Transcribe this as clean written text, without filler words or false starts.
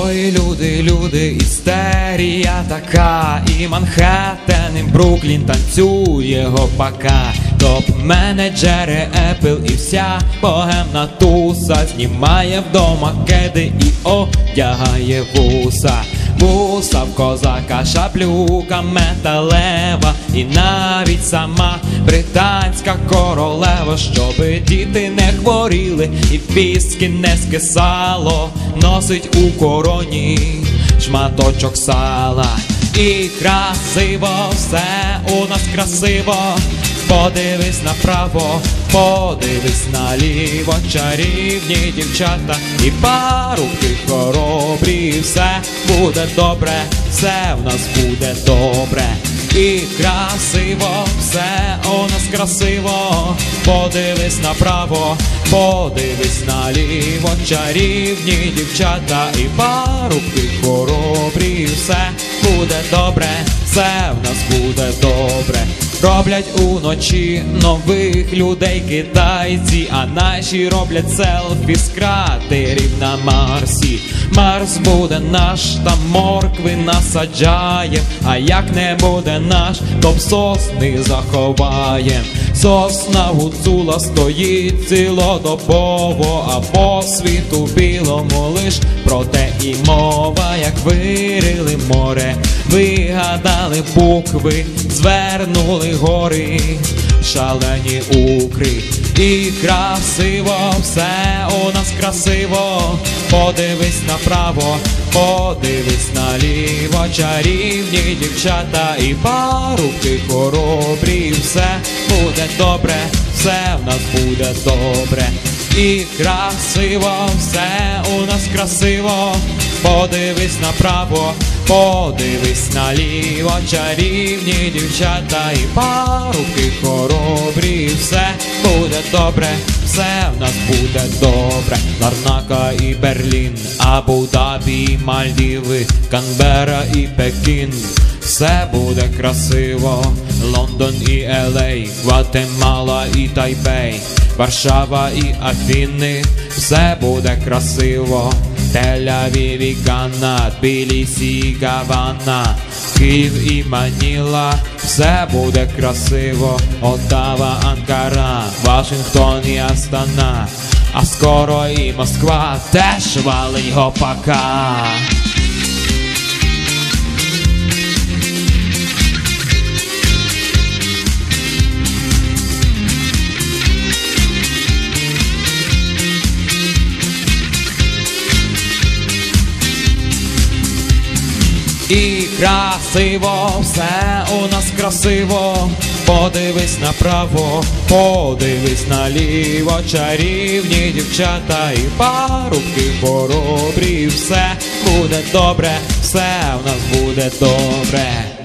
Ой, люди, люди, істерія така, і Манхеттен, і Бруклін танцює гопака. Топ-менеджери Apple і вся богемна туса знімає вдома кеди і одягає вуса. Вуса в козака, шаблюка металева, і навіть сама британська королева, щоби діти не хворіли і віскі не скисало, носить у короні шматочок сала. І красиво, все у нас красиво. Подивись направо, подивись наліво, чарівні дівчата і парубки хоробрі. Все буде добре, все в нас буде добре. І красиво, все у нас красиво. Подивись направо, подивись наліво, чарівні дівчата і парубки хоробрі. Все буде добре, все в нас буде добре. Роблять уночі нових людей китайці, а наші роблять селфі з кратерів на Марсі. Марс буде наш, там моркви насаджаєм, а як не буде наш, то в сосни заховаєм. Сосна гуцула стоїть цілодобово, а по світу білому лиш про те і мова. Як вирили море, вигадали букви, звернули гори, шалені укри. І красиво, все у нас красиво. Подивись направо, подивись наліво, чарівні дівчата і парубки хоробрі. Все буде добре, все в нас буде добре. І красиво, все у нас красиво. Подивись направо, подивись наліво, чарівні дівчата і парубки хоробрі. Все буде добре, все в нас буде добре. Ларнака і Берлін, Абу-Дабі і Мальдіви, Канберра і Пекін. Все буде красиво. Лондон і Л.А., Гватемала і Тайбей, Варшава і Афіни. Все буде красиво. Тель-Авів і Ганна, Тбілісі і Гавана, Київ і Маніла. Все буде красиво. Оттава, Анкара, Вашингтон і Астана, а скоро і Москва теж валить гопака. І красиво, все у нас красиво. Подивись направо, подивись наліво, чарівні дівчата і парубки хоробрі. Все буде добре, все у нас буде добре.